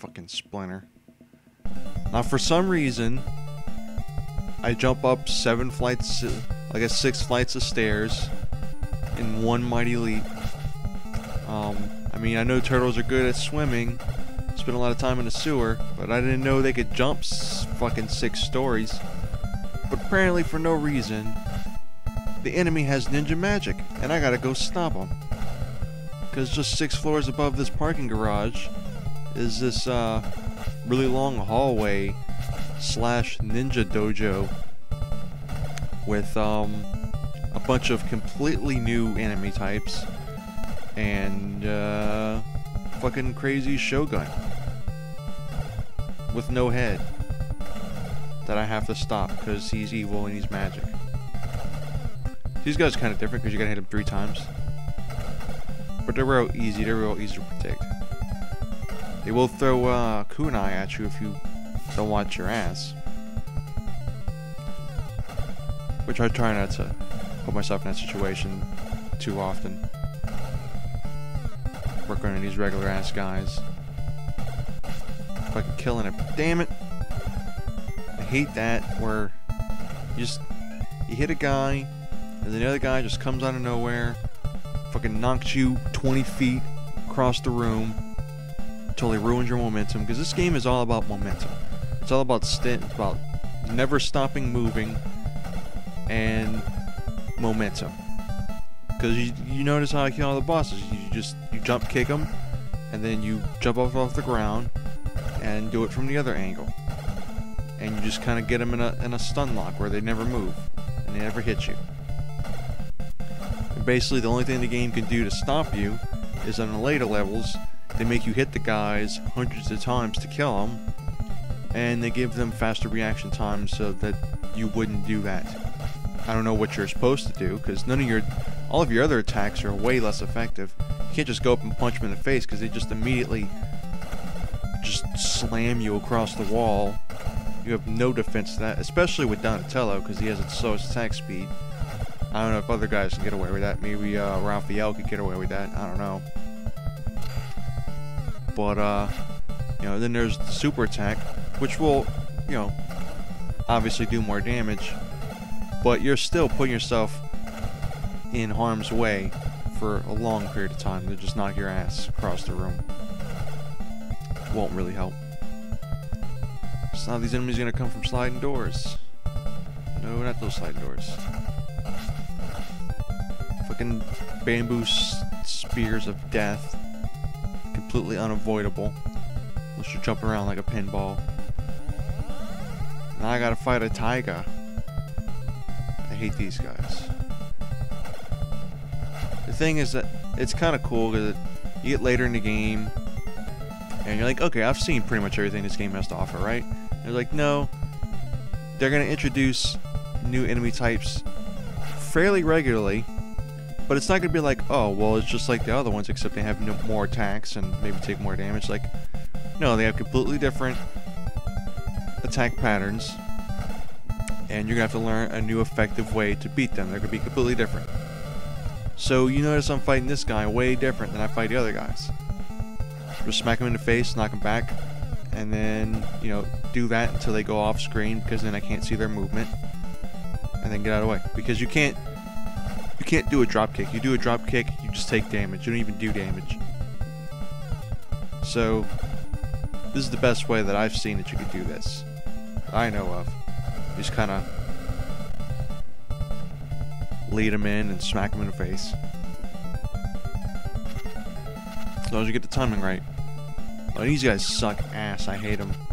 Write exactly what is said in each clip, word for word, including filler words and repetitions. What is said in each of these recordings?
Fucking Splinter. Now, for some reason, I jump up seven flights, I guess six flights of stairs in one mighty leap. Um, I mean, I know turtles are good at swimming, spend a lot of time in the sewer, but I didn't know they could jump s fucking six stories. But apparently, for no reason, the enemy has ninja magic, and I gotta go stop him. Because just six floors above this parking garage is this uh, really long hallway slash ninja dojo with um, a bunch of completely new enemy types and uh, fucking crazy Shogun with no head that I have to stop because he's evil and he's magic. These guys are kind of different because you gotta hit him three times. But they're real easy, they're real easy to predict. They will throw uh, kunai at you if you don't watch your ass. Which I try not to put myself in that situation too often. Working on these regular ass guys. Fucking killing it. Damn it! I hate that where you just you hit a guy and the other guy just comes out of nowhere, fucking knocks you twenty feet across the room, totally ruins your momentum. Because this game is all about momentum. It's all about st it's about never stopping moving and momentum. Because you, you notice how I kill all the bosses. You just you jump kick them, and then you jump off off the ground and do it from the other angle. And you just kind of get them in a in a stun lock where they never move and they never hit you. And basically, the only thing the game can do to stop you is on the later levels, they make you hit the guys hundreds of times to kill them, and they give them faster reaction times so that you wouldn't do that. I don't know what you're supposed to do, because none of your, all of your other attacks are way less effective. You can't just go up and punch them in the face, because they just immediately just slam you across the wall. You have no defense to that, especially with Donatello, because he has its slowest attack speed. I don't know if other guys can get away with that. Maybe uh, Raphael could get away with that. I don't know. But, uh, you know, then there's the super attack, which will, you know, obviously do more damage. But you're still putting yourself in harm's way for a long period of time. They'll just knock your ass across the room. Won't really help. So now these enemies are going to come from sliding doors. No, not those sliding doors. Fucking bamboo spears of death. Completely unavoidable. Unless you're jumping around like a pinball. Now I gotta fight a taiga. I hate these guys. The thing is that it's kind of cool because you get later in the game and you're like, okay, I've seen pretty much everything this game has to offer, right? And they're like, no, they're gonna introduce new enemy types fairly regularly, but it's not gonna be like, oh, well, it's just like the other ones, except they have no more attacks and maybe take more damage. Like, no, they have completely different attack patterns, and you're gonna have to learn a new effective way to beat them. They're gonna be completely different. So you notice I'm fighting this guy way different than I fight the other guys. Just smack him in the face, knock him back, and then, you know, do that until they go off screen, because then I can't see their movement, and then get out of the way. Because you can't you can't do a drop kick. You do a drop kick, you just take damage. You don't even do damage. So this is the best way that I've seen that you could do this, that I know of. You just kind of lead them in and smack them in the face. As long as you get the timing right. Oh, these guys suck ass. I hate them.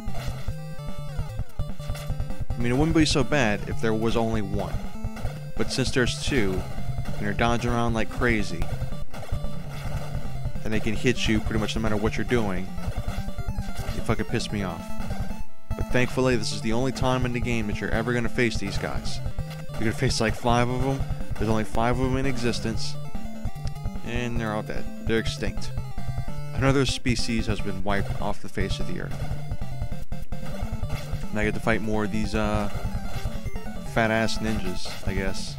I mean, it wouldn't be so bad if there was only one. But since there's two, and you're dodging around like crazy, and they can hit you pretty much no matter what you're doing, it fucking pissed me off. But thankfully, this is the only time in the game that you're ever going to face these guys. You're going to face like five of them. There's only five of them in existence. And they're all dead. They're extinct. Another species has been wiped off the face of the earth. And I get to fight more of these, uh, fat-ass ninjas, I guess.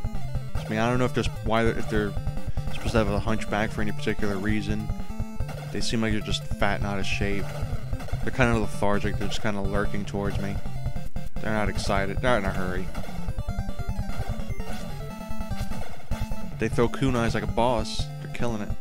I mean, I don't know if there's why they're, if they're supposed to have a hunchback for any particular reason. They seem like they're just fat and out of shape. They're kind of lethargic. They're just kind of lurking towards me. They're not excited. They're not in a hurry. They throw kunais like a boss. They're killing it.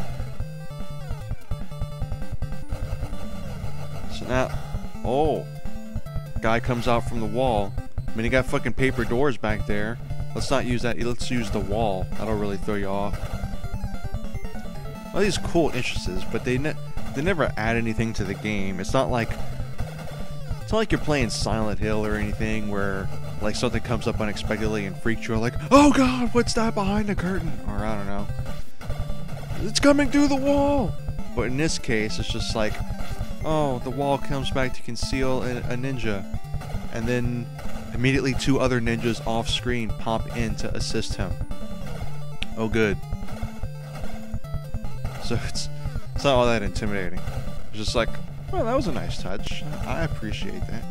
So now... Oh! Guy comes out from the wall. I mean, he got fucking paper doors back there. Let's not use that. Let's use the wall. That'll really throw you off. All these cool entrances, but they ne they never add anything to the game. It's not like it's not like you're playing Silent Hill or anything where like something comes up unexpectedly and freaks you out. Like, oh god, what's that behind the curtain? Or I don't know. It's coming through the wall. But in this case, it's just like, oh, the wall comes back to conceal a, a ninja, and then immediately two other ninjas off screen pop in to assist him. Oh, good. So it's, it's not all that intimidating. It's just like, well, that was a nice touch. I appreciate that.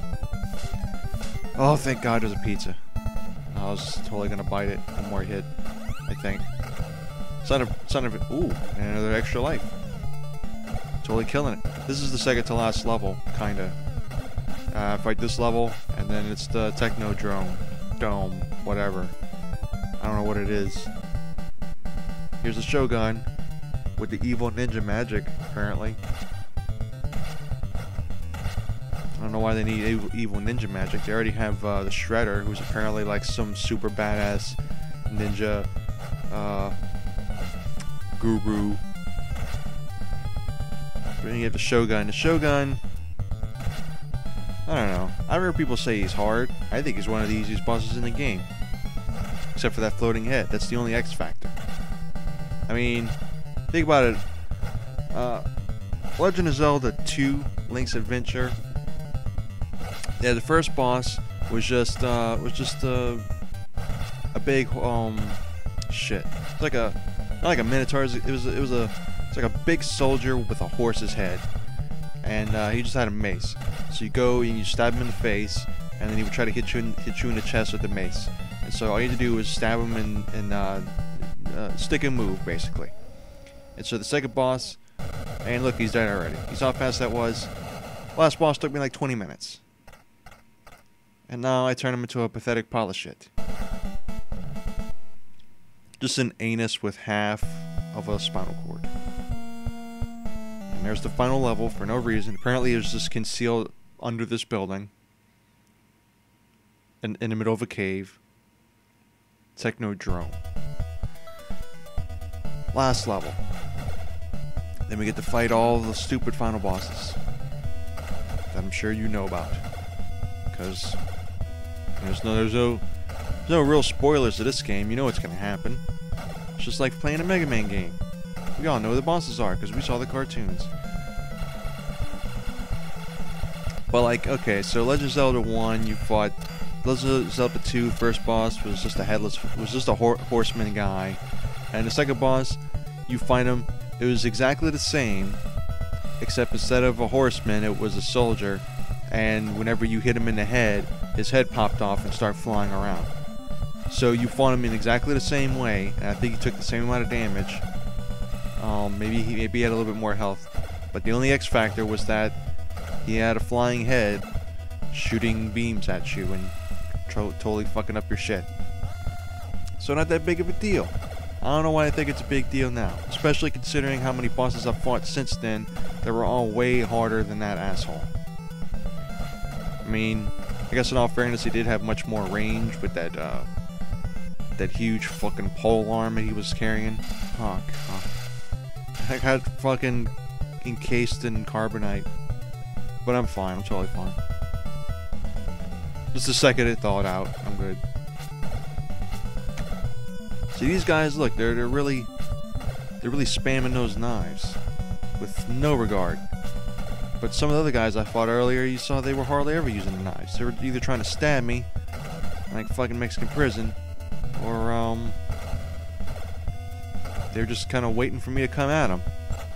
Oh, thank God there's a pizza. I was totally gonna bite it. One more hit, I think. Son of, son of it. Ooh, and another extra life. Totally killing it. This is the second to last level, kinda. Uh, fight this level, and then it's the Technodrome. Dome. Whatever. I don't know what it is. Here's the Shogun. With the evil ninja magic, apparently. I don't know why they need evil, evil ninja magic. They already have uh, the Shredder, who's apparently like some super badass ninja uh, guru. Then you have the Shogun. The Shogun, I don't know. I've heard people say he's hard. I think he's one of the easiest bosses in the game. Except for that floating head. That's the only X factor. I mean, think about it. Uh, Legend of Zelda two, Link's Adventure. Yeah, the first boss was just uh, was just uh, a big um shit. It's like a not like a minotaur. It was it was a it's like a big soldier with a horse's head, and uh, he just had a mace. So you go and you stab him in the face, and then he would try to hit you in, hit you in the chest with the mace. And so all you had to do was stab him and and uh, uh, stick and move basically. And so the second boss, and look, he's dead already. You saw how fast that was. Last boss took me like twenty minutes. And now I turn him into a pathetic pile of shit. Just an anus with half of a spinal cord. And there's the final level for no reason. Apparently it was just concealed under this building. In, in the middle of a cave. Technodrome. Last level. Then we get to fight all the stupid final bosses. That I'm sure you know about. Because there's no, there's no, there's no real spoilers to this game. You know what's going to happen. It's just like playing a Mega Man game. We all know who the bosses are because we saw the cartoons. But like, okay, so Legend of Zelda one, you fought. Legend of Zelda two, first boss was just a headless, was just a hor horseman guy, and the second boss, you find him. It was exactly the same, except instead of a horseman, it was a soldier. And whenever you hit him in the head, his head popped off and started flying around. So you fought him in exactly the same way, and I think he took the same amount of damage. Um, maybe he maybe he had a little bit more health, but the only X factor was that he had a flying head, shooting beams at you and totally fucking up your shit. So not that big of a deal. I don't know why I think it's a big deal now, especially considering how many bosses I've fought since then that were all way harder than that asshole. I mean, I guess in all fairness, he did have much more range with that, uh, that huge fucking pole arm that he was carrying. Oh, God. I got fucking encased in carbonite. But I'm fine, I'm totally fine. Just a second it thawed out, I'm good. See, these guys, look, they're, they're really, they're really spamming those knives. With no regard. But some of the other guys I fought earlier, you saw they were hardly ever using the knives. They were either trying to stab me, like fucking Mexican prison, or, um... they're just kind of waiting for me to come at them.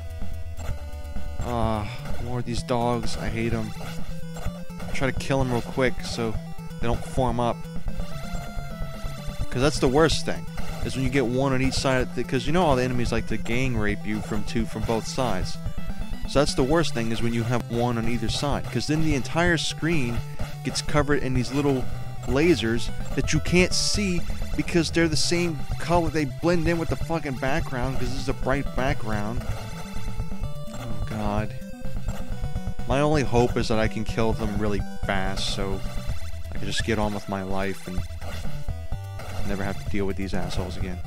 Ah, uh, more of these dogs. I hate them. Try to kill them real quick so they don't form up. Because that's the worst thing. is when you get one on each side, because you know all the enemies like to gang rape you from two from both sides. So that's the worst thing, is when you have one on either side, because then the entire screen gets covered in these little lasers that you can't see because they're the same color. They blend in with the fucking background because this is a bright background. Oh god. My only hope is that I can kill them really fast so I can just get on with my life and never have to deal with these assholes again.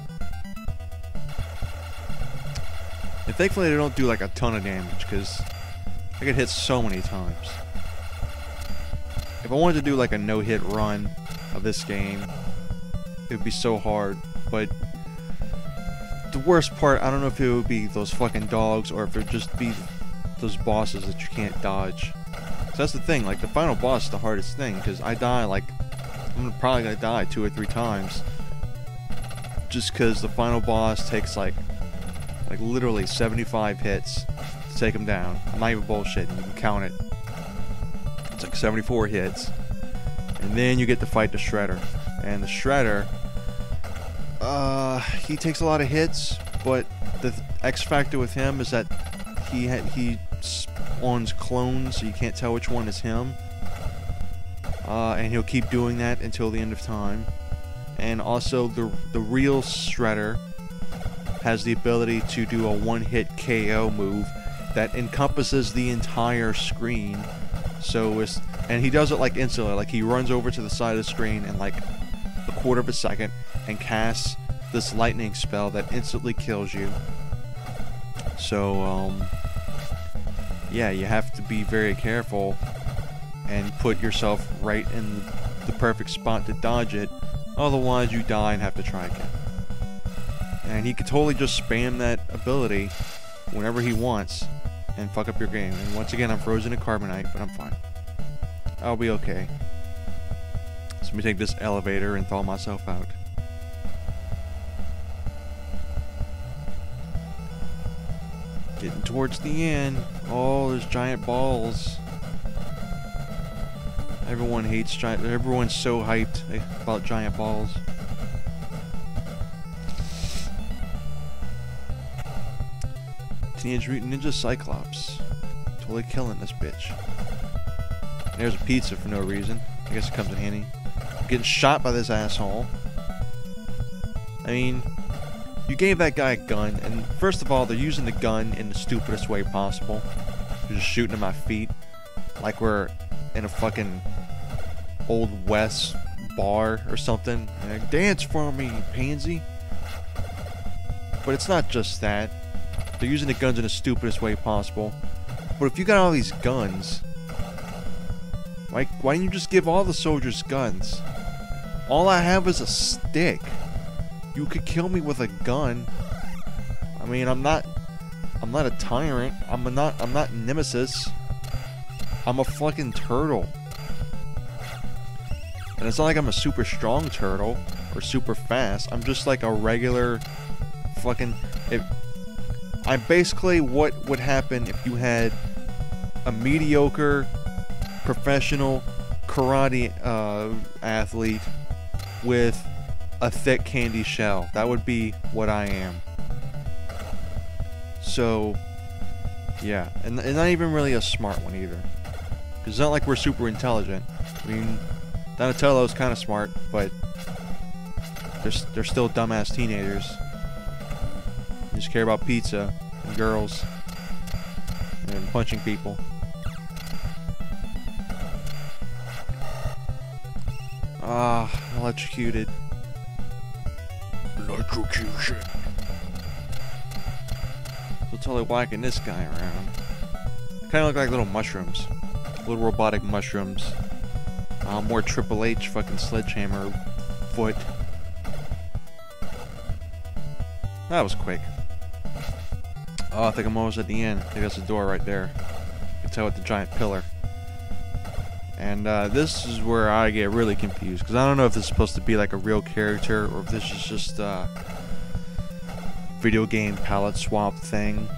And thankfully they don't do like a ton of damage, because I get hit so many times. If I wanted to do like a no-hit run of this game, it would be so hard. But the worst part, I don't know if it would be those fucking dogs or if it would just be those bosses that you can't dodge. So that's the thing, like the final boss is the hardest thing, because I die like, I'm probably gonna die two or three times. Just because the final boss takes like, like literally seventy-five hits to take him down. I'm not even bullshitting, you can count it. It's like seventy-four hits. And then you get to fight the Shredder. And the Shredder, uh, he takes a lot of hits, but the th X factor with him is that he ha he spawns clones, so you can't tell which one is him. Uh, and he'll keep doing that until the end of time. And also, the the real Shredder has the ability to do a one-hit K O move that encompasses the entire screen. So it's, and he does it like instantly, like he runs over to the side of the screen in like a quarter of a second and casts this lightning spell that instantly kills you. So um, yeah, you have to be very careful and put yourself right in the perfect spot to dodge it, otherwise you die and have to try again. And he could totally just spam that ability whenever he wants and fuck up your game. And once again, I'm frozen in carbonite, but I'm fine. I'll be okay. So let me take this elevator and thaw myself out. Getting towards the end. Oh, there's giant balls. Everyone hates giant. Everyone's so hyped about giant balls. Teenage Mutant Ninja Cyclops. Totally killing this bitch. And there's a pizza for no reason. I guess it comes in handy. I'm getting shot by this asshole. I mean, you gave that guy a gun, and first of all, they're using the gun in the stupidest way possible. They're just shooting at my feet. Like we're in a fucking Old West bar or something. Like, dance for me, pansy. But it's not just that. They're using the guns in the stupidest way possible. But if you got all these guns, why, why didn't you just give all the soldiers guns? All I have is a stick. You could kill me with a gun. I mean, I'm not, I'm not a tyrant. I'm a not, I'm not Nemesis. I'm a fucking turtle. And it's not like I'm a super strong turtle or super fast. I'm just like a regular fucking. If, I'm basically what would happen if you had a mediocre professional karate uh, athlete with a thick candy shell. That would be what I am. So, yeah, and, and not even really a smart one either. Because it's not like we're super intelligent. I mean, Donatello's kind of smart, but they're, they're still dumbass teenagers. They just care about pizza and girls and punching people. Ah, electrocuted. Electrocution. So totally whacking this guy around. Kind of look like little mushrooms. Little robotic mushrooms. Uh, more Triple H fucking sledgehammer foot. That was quick. Oh, I think I'm almost at the end. I think that's the door right there. You can tell with the giant pillar. And uh, this is where I get really confused, because I don't know if this is supposed to be like a real character or if this is just a video game palette swap thing.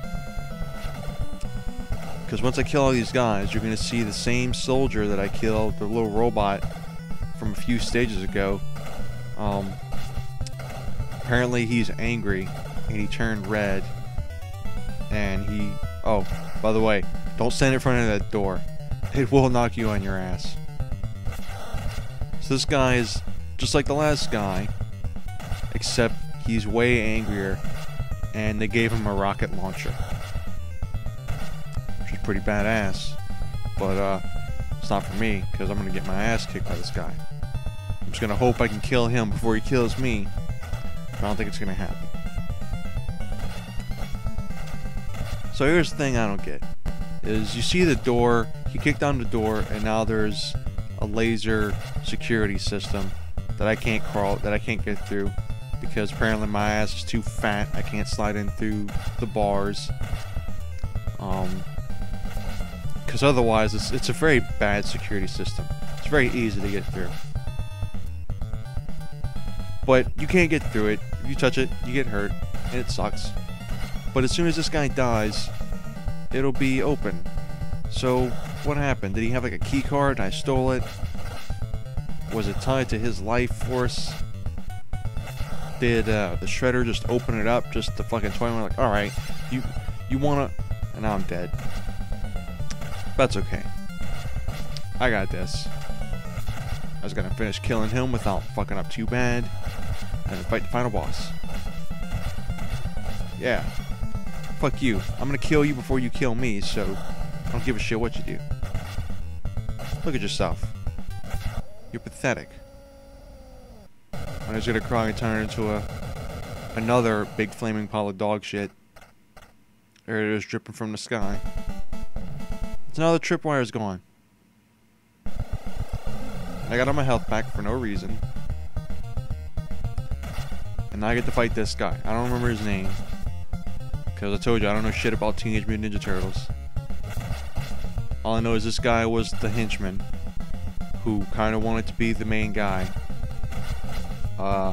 Because once I kill all these guys, you're going to see the same soldier that I killed, the little robot from a few stages ago. Um, apparently he's angry and he turned red. And he... Oh, by the way, don't stand in front of that door. It will knock you on your ass. So this guy is just like the last guy, except he's way angrier, and they gave him a rocket launcher. Which is pretty badass. But, uh, it's not for me, because I'm gonna get my ass kicked by this guy. I'm just gonna hope I can kill him before he kills me. But I don't think it's gonna happen. So here's the thing I don't get. Is you see the door, he kicked down the door, and now there's a laser security system that I can't crawl, that I can't get through, because apparently my ass is too fat. I can't slide in through the bars. Um, because otherwise it's, it's a very bad security system. It's very easy to get through. But you can't get through it. If you touch it, you get hurt, and it sucks. But as soon as this guy dies, it'll be open. So, what happened? Did he have like a key card? I stole it? Was it tied to his life force? Did uh, the shredder just open it up just to fucking toy me? Like, alright, you you wanna... And now I'm dead. That's okay. I got this. I was gonna finish killing him without fucking up too bad. And fight the final boss. Yeah. Fuck you. I'm gonna kill you before you kill me, so I don't give a shit what you do. Look at yourself. You're pathetic. I'm just gonna cry and turn into a another big flaming pile of dog shit. There it is, dripping from the sky. It's another tripwire's gone. I got on my health back for no reason. And now I get to fight this guy. I don't remember his name. Because I told you, I don't know shit about Teenage Mutant Ninja Turtles. All I know is this guy was the henchman, who kind of wanted to be the main guy. Uh,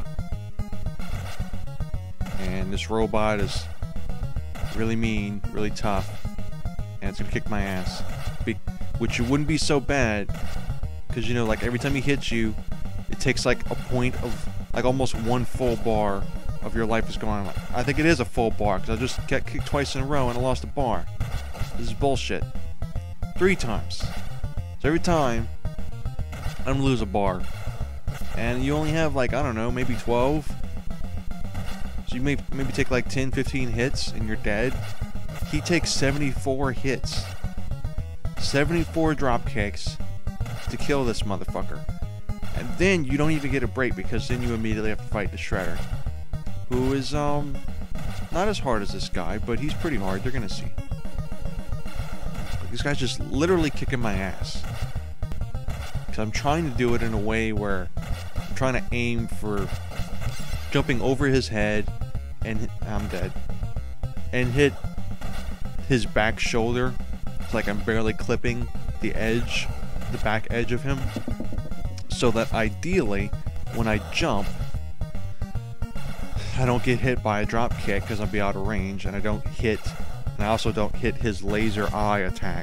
and this robot is really mean, really tough, and it's gonna kick my ass. Be which wouldn't be so bad, because you know, like every time he hits you, it takes like a point of, like almost one full bar of your life is gone. Like, I think it is a full bar, because I just got kicked twice in a row and I lost a bar. This is bullshit. Three times. So every time, I'm gonna lose a bar. And you only have like, I don't know, maybe twelve. So you may maybe take like ten, fifteen hits and you're dead. He takes seventy-four hits. seventy-four drop kicks to kill this motherfucker. And then you don't even get a break, because then you immediately have to fight the Shredder. Who is, um, not as hard as this guy, but he's pretty hard. They're gonna see. But this guy's just literally kicking my ass. Because I'm trying to do it in a way where I'm trying to aim for jumping over his head, and hit, I'm dead. And hit his back shoulder. It's like I'm barely clipping the edge, the back edge of him. So that ideally, when I jump, I don't get hit by a drop kick because I'll be out of range, and I don't hit, and I also don't hit his laser eye attack.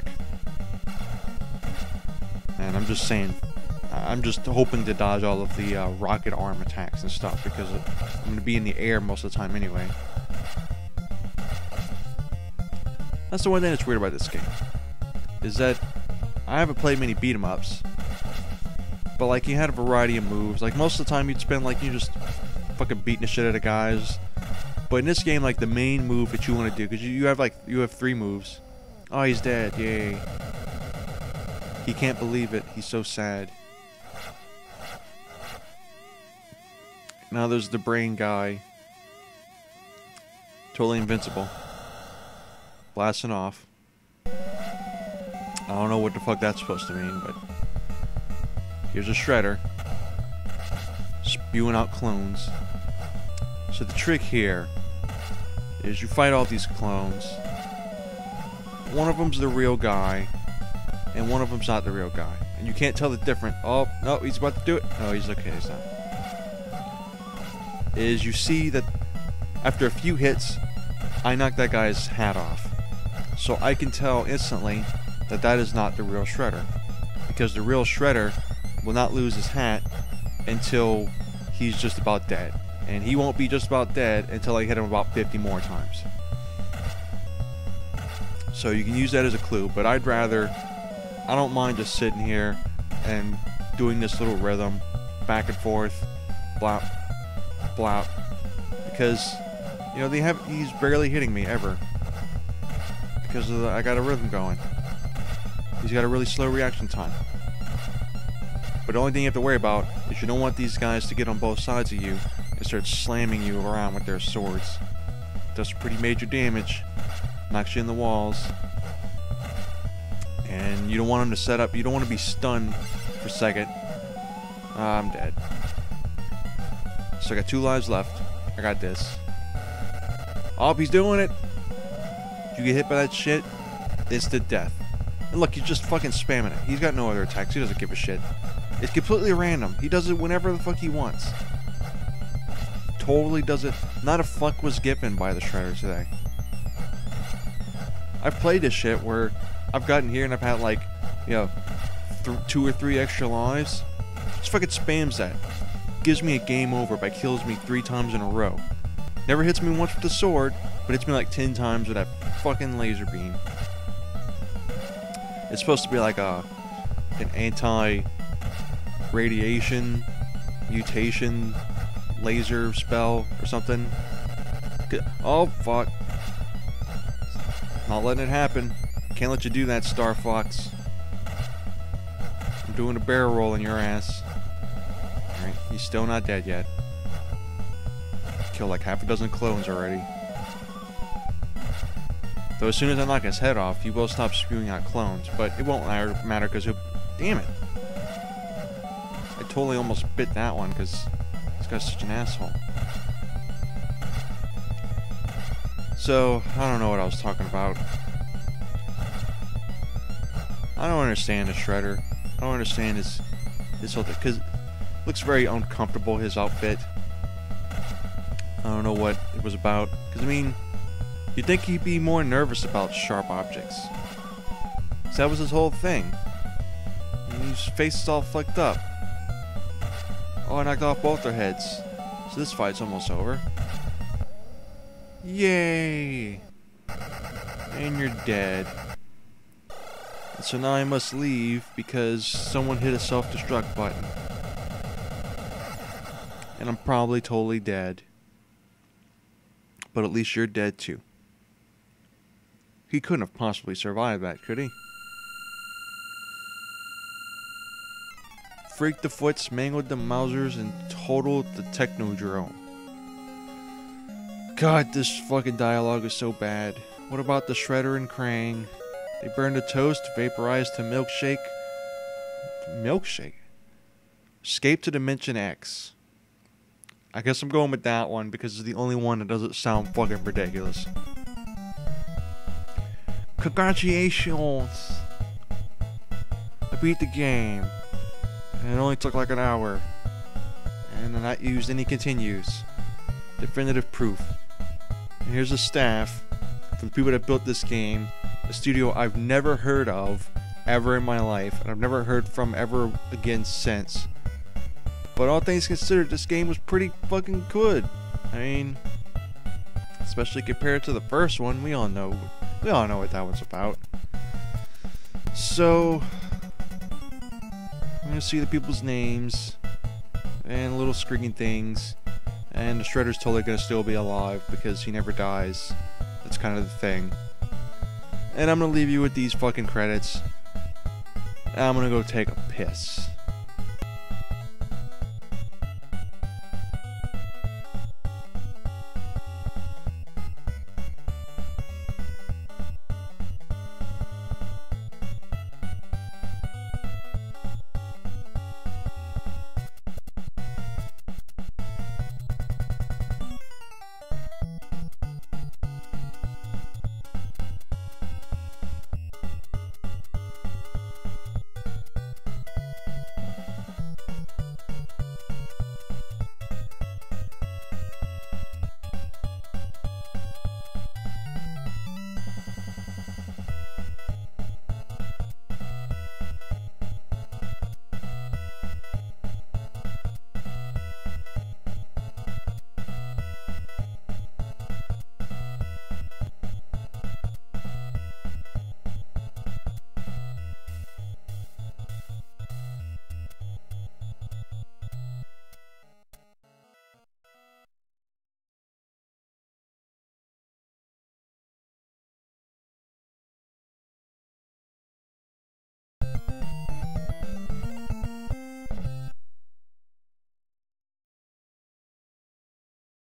And I'm just saying, I'm just hoping to dodge all of the uh, rocket arm attacks and stuff, because I'm going to be in the air most of the time anyway. That's the one thing that's weird about this game, is that I haven't played many beat 'em ups, but like you had a variety of moves. Like most of the time you'd spend like you just fucking beating the shit out of guys. But in this game, like the main move that you want to do, because you, you have like you have three moves. Oh, he's dead! Yay! He can't believe it. He's so sad. Now there's the brain guy, totally invincible, blasting off. I don't know what the fuck that's supposed to mean, but here's a Shredder spewing out clones. So the trick here is you fight all these clones. One of them's the real guy, and one of them's not the real guy. And you can't tell the difference. Oh, no, he's about to do it. No, he's okay, he's not. Is you see that after a few hits, I knock that guy's hat off. So I can tell instantly that that is not the real Shredder. Because the real Shredder will not lose his hat until he's just about dead. And he won't be just about dead until I hit him about fifty more times. So you can use that as a clue, but I'd rather, I don't mind just sitting here and doing this little rhythm back and forth, blop, blop, because, you know, they have, he's barely hitting me ever, because of the, I got a rhythm going. He's got a really slow reaction time. But the only thing you have to worry about is you don't want these guys to get on both sides of you and start slamming you around with their swords. Does pretty major damage, knocks you in the walls, and you don't want them to set up, you don't want to be stunned for a second. Uh, I'm dead. So I got two lives left. I got this. Oh, he's doing it. You get hit by that shit, it's the death. And look, he's just fucking spamming it. He's got no other attacks. He doesn't give a shit. It's completely random. He does it whenever the fuck he wants. Totally does it. Not a fuck was given by the Shredder today. I've played this shit where I've gotten here and I've had like, you know, th two or three extra lives. Just fucking spams that. Gives me a game over by kills me three times in a row. Never hits me once with the sword, but hits me like ten times with that fucking laser beam. It's supposed to be like a an anti-radiation mutation laser spell or something. Oh fuck. Not letting it happen. Can't let you do that, Star Fox. I'm doing a barrel roll in your ass. Alright, he's still not dead yet. Killed like half a dozen clones already. Though as soon as I knock his head off, he will stop spewing out clones, but it won't matter because he'll... Damn it! I totally almost bit that one because this guy's such an asshole. So, I don't know what I was talking about. I don't understand the Shredder. I don't understand his, his whole thing, because it looks very uncomfortable, his outfit. I don't know what it was about, because I mean, you'd think he'd be more nervous about sharp objects. Because that was his whole thing. His face is all fucked up. Oh, I knocked off both their heads. So this fight's almost over. Yay! And you're dead. And so now I must leave because someone hit a self-destruct button. And I'm probably totally dead. But at least you're dead too. He couldn't have possibly survived that, could he? Freaked the Foots, mangled the Mousers, and totaled the Technodrome. God, this fucking dialogue is so bad. What about the Shredder and Krang? They burned a toast, vaporized to milkshake. Milkshake? Escape to Dimension X. I guess I'm going with that one because it's the only one that doesn't sound fucking ridiculous. Congratulations! I beat the game. And it only took like an hour. And I not used any continues. Definitive proof. And here's a staff for the people that built this game. A studio I've never heard of ever in my life. And I've never heard from ever again since. But all things considered, this game was pretty fucking good. I mean, especially compared to the first one. We all know, we all know what that was about. So, I'm gonna see the people's names and little screaming things. And the Shredder's totally gonna still be alive because he never dies. That's kind of the thing. And I'm gonna leave you with these fucking credits. And I'm gonna go take a piss.